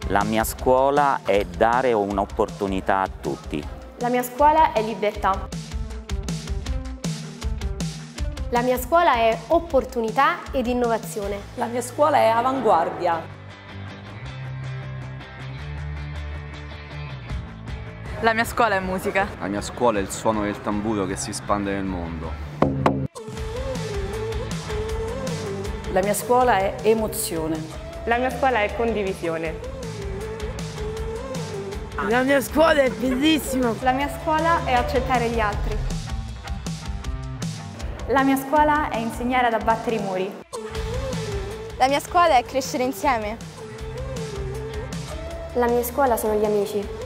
La mia scuola è dare un'opportunità a tutti. La mia scuola è libertà. La mia scuola è opportunità ed innovazione. La mia scuola è avanguardia. La mia scuola è musica. La mia scuola è il suono del tamburo che si espande nel mondo. La mia scuola è emozione. La mia scuola è condivisione. La mia scuola è bellissima. La mia scuola è accettare gli altri. La mia scuola è insegnare ad abbattere i muri. La mia scuola è crescere insieme. La mia scuola sono gli amici.